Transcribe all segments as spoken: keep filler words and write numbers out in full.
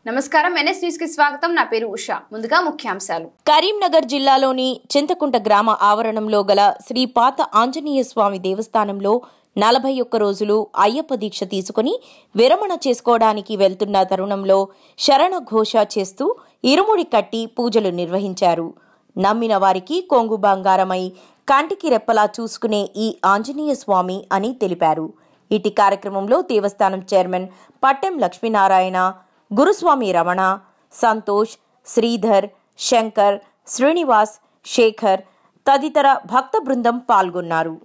నమస్కారం NS news కి స్వాగతం నా పేరు ఉషా ముందుగా ముఖ్యాంశాలు కరీంనగర్ జిల్లాలోని చింతకుంట గ్రామ ఆవరణంలో గల శ్రీ పాత ఆంజనేయ స్వామి దేవస్థానంలో నలభై ఒక్క రోజులు అయ్యప్ప దీక్ష తీసుకుని విరమణ చేసుకోవడానికి వెళ్తున్న తరుణంలో శరణ ఘోష చేస్తూ ఇరుముడి కట్టి పూజలు నిర్వహించారు. నమ్మిన వారికి కొంగు బంగారమై కంటికి రెప్పలా చూసుకునే ఈ ఆంజనేయ స్వామి అని తెలిపారు. ఇటీ కార్యక్రమంలో దేవస్థానం చైర్మన్ పట్టెం లక్ష్మీనారాయణ, గురుస్వామి రమణ, సంతోష్, శ్రీధర్, శంకర్, శ్రీనివాస్, శేఖర్ తదితర భక్త బృందం పాల్గొన్నారు.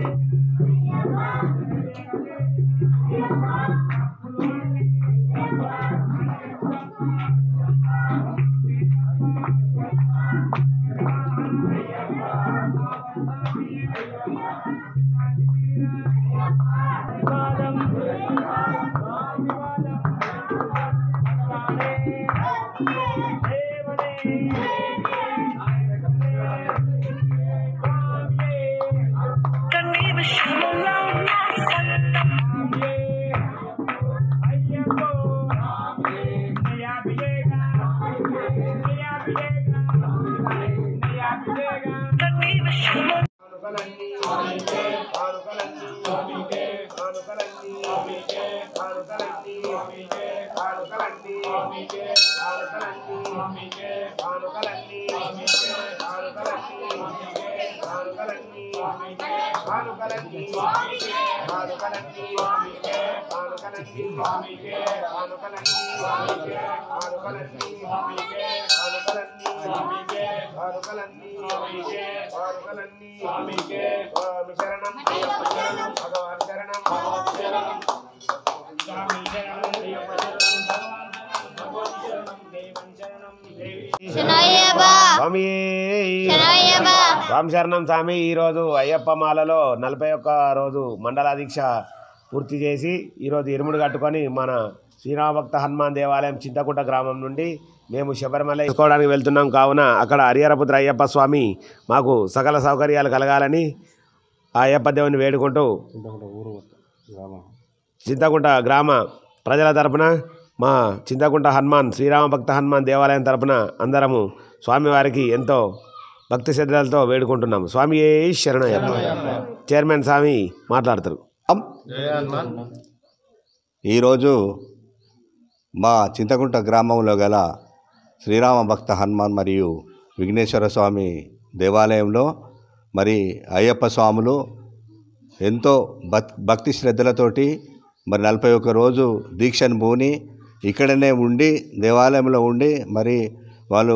Yeah. స్వామి స్వామి శరణం స్వామి. ఈరోజు అయ్యప్ప మాలలో నలభై ఒక్క రోజు మండల దీక్ష పూర్తి చేసి ఈరోజు ఇరుముడు కట్టుకొని మన శ్రీరామభక్త హనుమాన్ దేవాలయం చింతకుంట గ్రామం నుండి మేము శబరిమల తీసుకోవడానికి వెళ్తున్నాం. కావున అక్కడ హరిహరపుత్ర అయ్యప్ప స్వామి మాకు సకల సౌకర్యాలు కలగాలని ఆ అయ్యప్ప దేవుని వేడుకుంటూ చింతకుంట గ్రామ ప్రజల తరపున మా చింతకుంట హనుమాన్ శ్రీరామభక్త హనుమాన్ దేవాలయం తరపున అందరము స్వామివారికి ఎంతో భక్తి శ్రద్ధలతో వేడుకుంటున్నాము. స్వామి ఏ శరణయ్యప్ప. చైర్మన్ స్వామి మాట్లాడతారు. ఈరోజు మా చింతకుంట గ్రామంలో గల శ్రీరామ భక్త హనుమాన్ మరియు విఘ్నేశ్వర స్వామి దేవాలయంలో మరి అయ్యప్ప స్వాములు ఎంతో భక్ భక్తి శ్రద్ధలతోటి మరి నలభై ఒక్క రోజు దీక్షను పూని ఇక్కడనే ఉండి దేవాలయంలో ఉండి మరి వాళ్ళు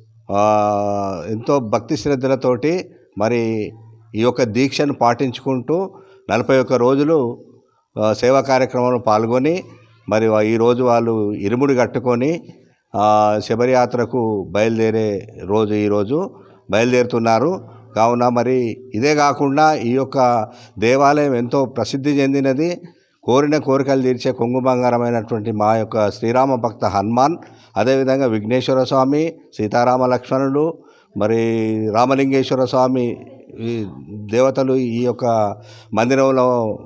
ఎంతో భక్తి శ్రద్ధలతోటి మరి ఈ యొక్క దీక్షను పాటించుకుంటూ నలభై ఒక్క రోజులు సేవా కార్యక్రమంలో పాల్గొని మరి ఈరోజు వాళ్ళు ఇరుముడి కట్టుకొని శబరియాత్రకు బయలుదేరే రోజు ఈరోజు బయలుదేరుతున్నారు. కావున మరి ఇదే కాకుండా ఈ యొక్క దేవాలయం ఎంతో ప్రసిద్ధి చెందినది. కోరిన కోరికలు తీర్చే కొంగు బంగారమైనటువంటి మా యొక్క శ్రీరామ భక్త హనుమాన్, అదేవిధంగా విఘ్నేశ్వర స్వామి, సీతారామ లక్ష్మణులు, మరి రామలింగేశ్వర స్వామి ఈ దేవతలు ఈ యొక్క మందిరంలో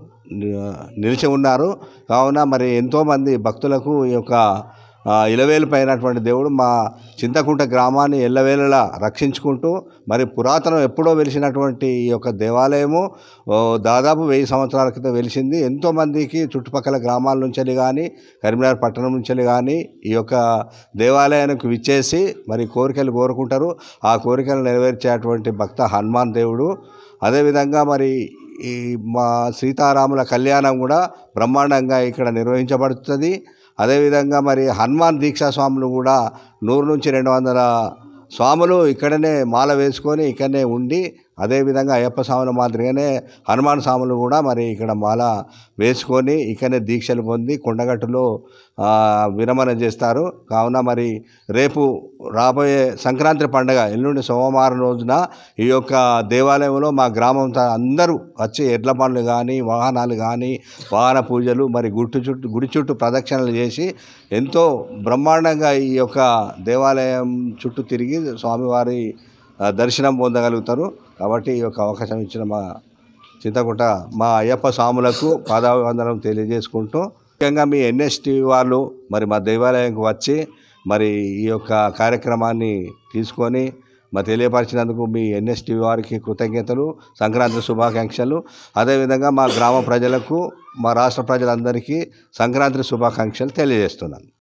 నిలిచి ఉన్నారు. కావున మరి ఎంతోమంది భక్తులకు ఈ యొక్క ఇలవేలుపైనటువంటి దేవుడు మా చింతకుంట గ్రామాన్ని ఎల్లవేళలా రక్షించుకుంటూ మరి పురాతనం ఎప్పుడో వెలిసినటువంటి ఈ యొక్క దేవాలయము దాదాపు వెయ్యి సంవత్సరాల క్రితం వెలిసింది. ఎంతోమందికి చుట్టుపక్కల గ్రామాల నుంచి కానీ కరీంనగర్ పట్టణం నుంచి కానీ ఈ యొక్క దేవాలయానికి విచ్చేసి మరి కోరికలు కోరుకుంటారు. ఆ కోరికలు నెరవేర్చేటువంటి భక్త హనుమాన్ దేవుడు. అదేవిధంగా మరి ఈ మా సీతారాముల కళ్యాణం కూడా బ్రహ్మాండంగా ఇక్కడ నిర్వహించబడుతుంది. అదేవిధంగా మరి హనుమాన్ దీక్షా స్వాములు కూడా నూరు నుంచి రెండు వందల స్వాములు ఇక్కడనే మాల వేసుకొని ఇక్కడనే ఉండి, అదేవిధంగా అయ్యప్ప స్వాముల మాదిరిగానే హనుమాన్ స్వాములు కూడా మరి ఇక్కడ మాల వేసుకొని ఇక్కడనే దీక్షలు పొంది కొండగట్టులో విరమణ చేస్తారు. కావున మరి రేపు రాబోయే సంక్రాంతి పండుగ ఎల్లుండి సోమవారం రోజున ఈ యొక్క దేవాలయంలో మా గ్రామం అందరూ వచ్చి ఎడ్ల పనులు కానీ వాహనాలు కానీ వాహన పూజలు మరి గుట్టు చుట్టూ గుడి చుట్టూ ప్రదక్షిణలు చేసి ఎంతో బ్రహ్మాండంగా ఈ యొక్క దేవాలయం చుట్టూ తిరిగి స్వామివారి దర్శనం పొందగలుగుతారు. కాబట్టి ఈ యొక్క అవకాశం ఇచ్చిన మా చింతకుంట మా అయ్యప్ప స్వాములకు పాదాభివందనం తెలియజేసుకుంటూ, ముఖ్యంగా మీ ఎన్ఎస్టీవీ వాళ్ళు మరి మా దేవాలయంకి వచ్చి మరి ఈ యొక్క కార్యక్రమాన్ని తీసుకొని మరి తెలియపరిచినందుకు మీ ఎన్ఎస్టీవీ వారికి కృతజ్ఞతలు, సంక్రాంతి శుభాకాంక్షలు. అదేవిధంగా మా గ్రామ ప్రజలకు మా రాష్ట్ర ప్రజలందరికీ సంక్రాంతి శుభాకాంక్షలు తెలియజేస్తున్నాను.